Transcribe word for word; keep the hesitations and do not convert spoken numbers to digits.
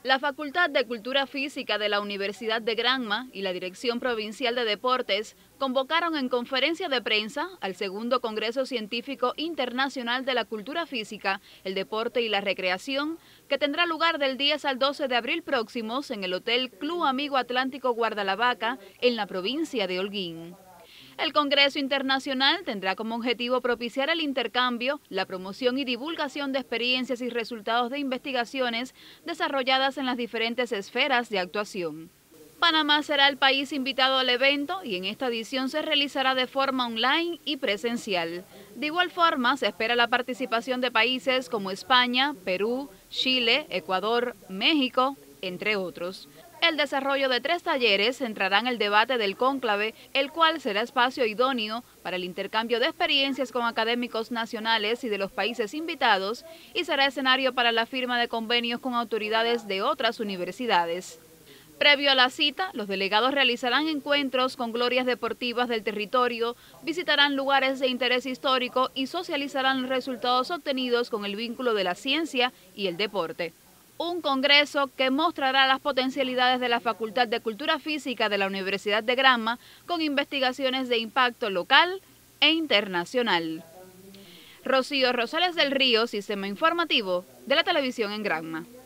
La Facultad de Cultura Física de la Universidad de Granma y la Dirección Provincial de Deportes convocaron en conferencia de prensa al segundo Congreso Científico Internacional de la Cultura Física, el Deporte y la Recreación, que tendrá lugar del diez al doce de abril próximos en el Hotel Club Amigo Atlántico Guardalavaca, en la provincia de Holguín. El Congreso Internacional tendrá como objetivo propiciar el intercambio, la promoción y divulgación de experiencias y resultados de investigaciones desarrolladas en las diferentes esferas de actuación. Panamá será el país invitado al evento y en esta edición se realizará de forma online y presencial. De igual forma, se espera la participación de países como España, Perú, Chile, Ecuador, México, entre otros. El desarrollo de tres talleres centrará en el debate del cónclave, el cual será espacio idóneo para el intercambio de experiencias con académicos nacionales y de los países invitados y será escenario para la firma de convenios con autoridades de otras universidades. Previo a la cita, los delegados realizarán encuentros con glorias deportivas del territorio, visitarán lugares de interés histórico y socializarán los resultados obtenidos con el vínculo de la ciencia y el deporte. Un congreso que mostrará las potencialidades de la Facultad de Cultura Física de la Universidad de Granma con investigaciones de impacto local e internacional. Rocío Rosales del Río, Sistema Informativo de la Televisión en Granma.